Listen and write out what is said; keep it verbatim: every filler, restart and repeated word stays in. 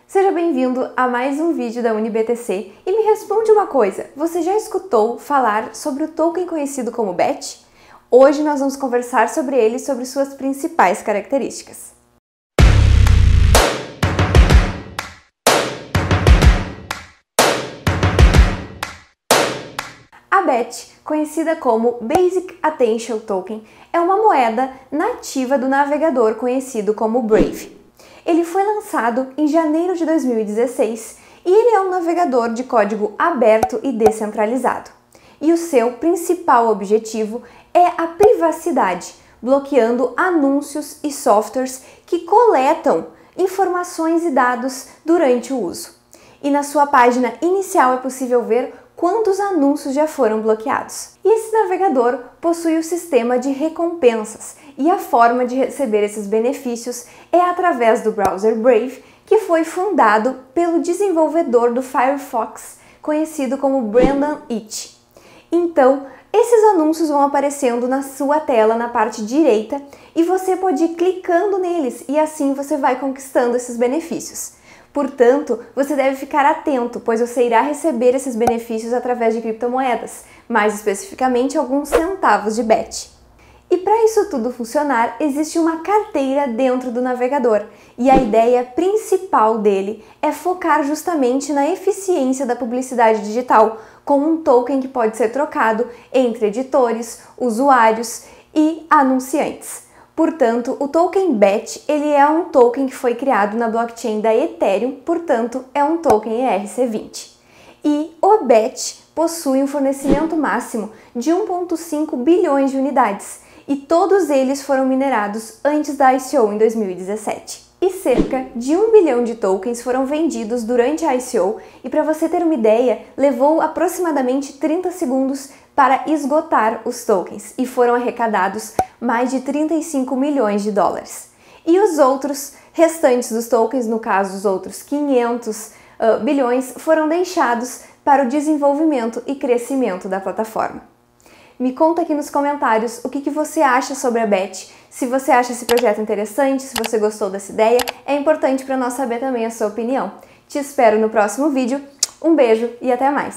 Seja bem-vindo a mais um vídeo da UniBTC e me responde uma coisa, você já escutou falar sobre o token conhecido como B E T? Hoje nós vamos conversar sobre ele e sobre suas principais características. A B E T, conhecida como Basic Attention Token, é uma moeda nativa do navegador conhecido como Brave. Ele foi lançado em janeiro de dois mil e dezesseis e ele é um navegador de código aberto e descentralizado. E o seu principal objetivo é a privacidade, bloqueando anúncios e softwares que coletam informações e dados durante o uso. E na sua página inicial é possível ver quantos anúncios já foram bloqueados. E esse navegador possui o sistema de recompensas e a forma de receber esses benefícios é através do browser Brave, que foi fundado pelo desenvolvedor do Firefox, conhecido como Brendan Eich. Então, esses anúncios vão aparecendo na sua tela na parte direita e você pode ir clicando neles e assim você vai conquistando esses benefícios. Portanto, você deve ficar atento, pois você irá receber esses benefícios através de criptomoedas, mais especificamente alguns centavos de B E T. E para isso tudo funcionar, existe uma carteira dentro do navegador, e a ideia principal dele é focar justamente na eficiência da publicidade digital, com um token que pode ser trocado entre editores, usuários e anunciantes. Portanto, o token B E T ele é um token que foi criado na blockchain da Ethereum, portanto, é um token E R C vinte. E o B E T possui um fornecimento máximo de um vírgula cinco bilhões de unidades, e todos eles foram minerados antes da I C O em dois mil e dezessete. E cerca de um bilhão de tokens foram vendidos durante a I C O, e para você ter uma ideia, levou aproximadamente trinta segundos para esgotar os tokens, e foram arrecadados mais de trinta e cinco milhões de dólares. E os outros restantes dos tokens, no caso os outros quinhentos uh, bilhões, foram deixados para o desenvolvimento e crescimento da plataforma. Me conta aqui nos comentários o que, que você acha sobre a B E T, se você acha esse projeto interessante, se você gostou dessa ideia, é importante para nós saber também a sua opinião. Te espero no próximo vídeo, um beijo e até mais!